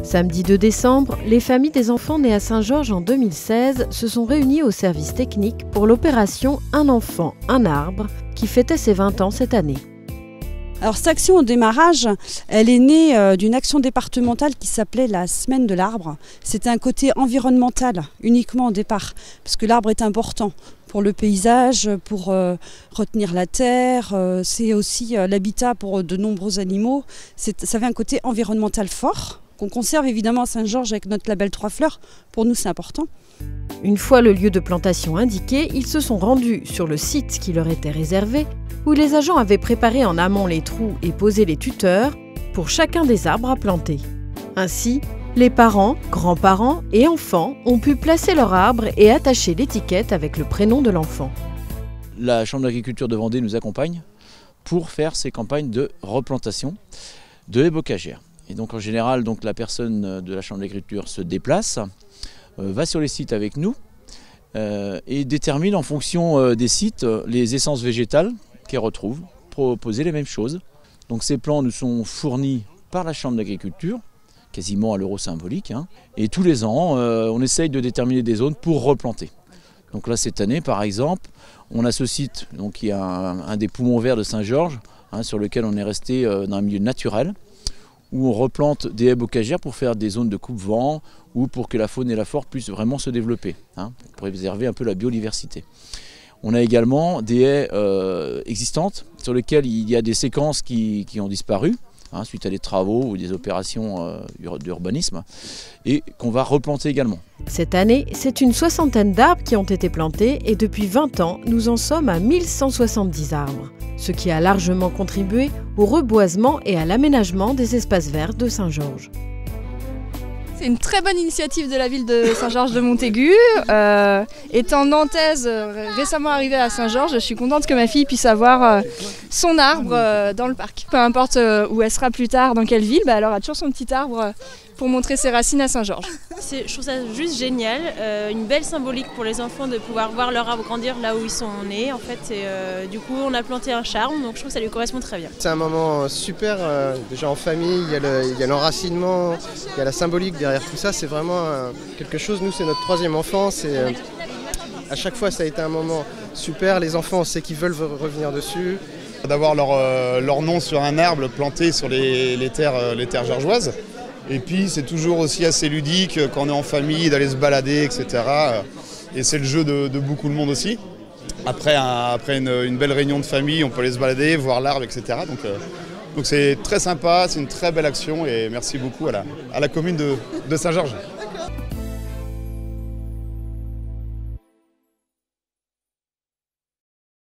Samedi 2 décembre, les familles des enfants nés à Saint-Georges en 2016 se sont réunies au service technique pour l'opération Un enfant, un arbre, qui fêtait ses 20 ans cette année. Alors cette action au démarrage, elle est née d'une action départementale qui s'appelait la Semaine de l'arbre. C'était un côté environnemental uniquement au départ, parce que l'arbre est important pour le paysage, pour retenir la terre, c'est aussi l'habitat pour de nombreux animaux. Ça avait un côté environnemental fort, qu'on conserve évidemment à Saint-Georges avec notre label 3 fleurs. Pour nous, c'est important. Une fois le lieu de plantation indiqué, ils se sont rendus sur le site qui leur était réservé, où les agents avaient préparé en amont les trous et posé les tuteurs pour chacun des arbres à planter. Ainsi, les parents, grands-parents et enfants ont pu placer leur arbre et attacher l'étiquette avec le prénom de l'enfant. La Chambre d'agriculture de Vendée nous accompagne pour faire ces campagnes de replantation de haies bocagères. Et donc en général, la personne de la Chambre d'agriculture se déplace, va sur les sites avec nous et détermine en fonction des sites les essences végétales qu'elle retrouve pour proposer les mêmes choses. Donc ces plants nous sont fournis par la Chambre d'agriculture, quasiment à l'euro symbolique, et tous les ans on essaye de déterminer des zones pour replanter. Donc là cette année par exemple, on a ce site qui est un des poumons verts de Saint-Georges, sur lequel on est resté dans un milieu naturel, où on replante des haies bocagères pour faire des zones de coupe-vent ou pour que la faune et la flore puissent vraiment se développer, pour préserver un peu la biodiversité. On a également des haies existantes sur lesquelles il y a des séquences qui ont disparu suite à des travaux ou des opérations d'urbanisme et qu'on va replanter également. Cette année, c'est une soixantaine d'arbres qui ont été plantés et depuis 20 ans, nous en sommes à 1170 arbres, ce qui a largement contribué au reboisement et à l'aménagement des espaces verts de Saint-Georges. C'est une très bonne initiative de la ville de Saint-Georges-de-Montaigu. Étant nantaise, récemment arrivée à Saint-Georges, je suis contente que ma fille puisse avoir son arbre dans le parc. Peu importe où elle sera plus tard, dans quelle ville, elle aura toujours son petit arbre pour montrer ses racines à Saint-Georges. Je trouve ça juste génial, une belle symbolique pour les enfants de pouvoir voir leur arbre grandir là où ils sont nés en fait. Et, du coup on a planté un charme, donc je trouve que ça lui correspond très bien. C'est un moment super, déjà en famille, il y a l'enracinement, il y a la symbolique derrière tout ça, c'est vraiment quelque chose, nous c'est notre 3e enfant, à chaque fois ça a été un moment super, les enfants on sait qu'ils veulent revenir dessus. D'avoir leur nom sur un arbre planté sur les terres georgeoises. Et puis c'est toujours aussi assez ludique quand on est en famille, d'aller se balader, etc. Et c'est le jeu de beaucoup de monde aussi. Après une belle réunion de famille, on peut aller se balader, voir l'arbre, etc. Donc c'est très sympa, c'est une très belle action et merci beaucoup à la commune de Saint-Georges.